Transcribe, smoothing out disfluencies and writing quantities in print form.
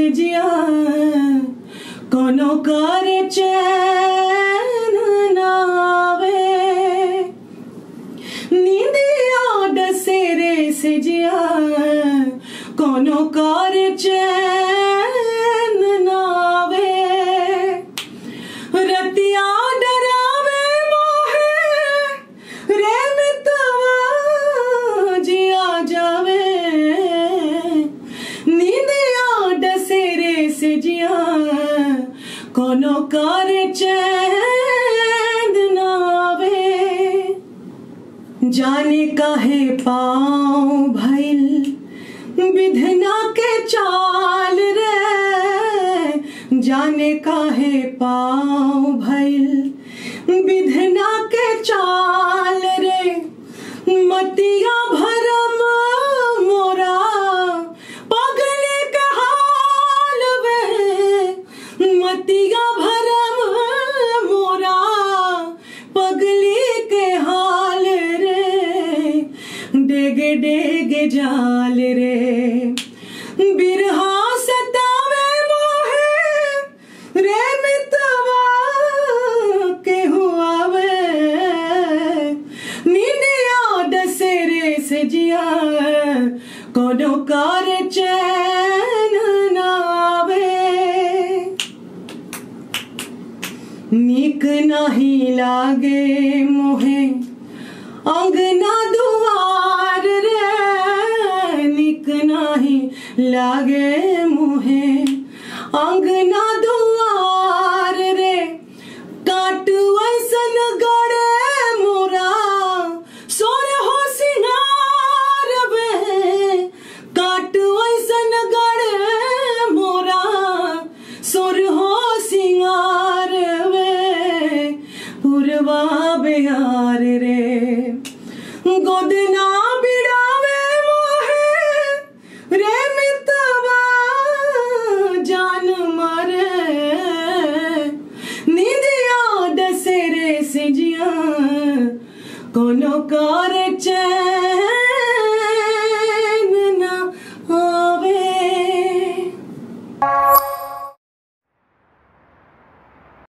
जिया कोनो कार चैन नावे नींदिया डसेरे से जिया कोनो कार चैन नावे रतिया डरावे मोहे रे मितवा जिया जावे नींदिया डसेरे से जिया कोनो कार चैन नावे जाने काहे पाँव भइल विधना के चाल रे जाने काहे पाँव भइल विधना के चाल रे मतिया भरम मोरा पगले के हाल वे मतिया भरम मोरा पगले के हाल रे डेगे डेगे जाल रे बिरहा सतावे मोहे रे मितवा के हुआवे नींदिया डसेरे से जिया कोनो कार चैन नावे नीक नाही लागे मोहे अंगना दुआर रे नीक नाही लागे मोहे अंगना दुआर रे काट वैसन गड़े मोरा सोर हो सिंगार वे काट वैसन गड़े मोरा सोर हो सिंगार वे पुरवा बिहार रे गोदना